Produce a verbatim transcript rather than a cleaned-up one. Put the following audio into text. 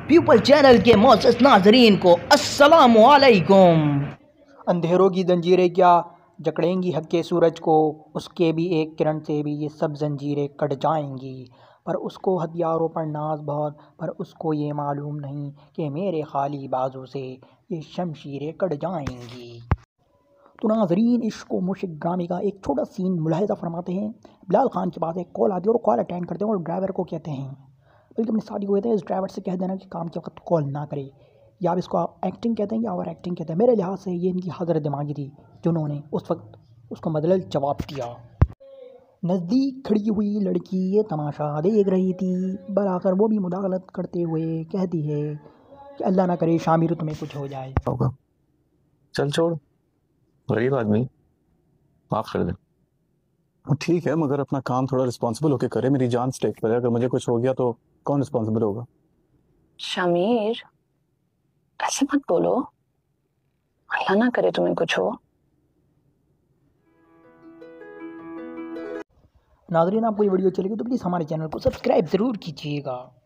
People channel के मोअज़्ज़ज़ नाज़रीन को अस्सलामु अलैकुम। अंधेरों की जंजीरें क्या जकड़ेंगी हक़ के सूरज को, उसके भी एक किरण से भी ये सब जंजीरें कट जाएंगी। पर उसको हथियारों पर नाज बहुत, पर उसको ये मालूम नहीं कि मेरे खाली बाजू से ये शमशीरें कट जाएंगी। तो नाज़रीन, इश्क व मुश्क ड्रामे का एक छोटा सीन मुलाहिज़ा फरमाते हैं। बिलाल खान के पास एक कॉल आती है और कॉल अटेंड करते हैं और ड्राइवर को कहते हैं, बल्कि अपनी शादी को कहते हैं, इस ड्राइवर से कह देना कि काम के वक्त कॉल ना करे। या आप इसको एक्टिंग कहते हैं या ओवर एक्टिंग कहते हैं, मेरे लिहाज से ये इनकी हज़रत दिमागी थी जिन्होंने उस वक्त उसको बदल जवाब दिया। नज़दीक खड़ी हुई लड़की ये तमाशा देख रही थी। बराकर वो भी मुदाखलत करते हुए कहती है कि अल्लाह ना करे शामिर तुम्हें कुछ हो जाए। होगा, चल छोड़, गरीब आदमी, माफ कर दे। ठीक है, मगर अपना काम थोड़ा रिस्पॉन्सिबल होके करे, मेरी जान स्टेक पर है। अगर मुझे कुछ हो गया तो कौन रिस्पॉन्सिबल होगा? शमीर, ऐसे मत बोलो, अल्लाह ना करे तुम्हें कुछ हो। नाज़रीन, आपको ये वीडियो चलेगी तो प्लीज़ हमारे चैनल को सब्सक्राइब ज़रूर कीजिएगा।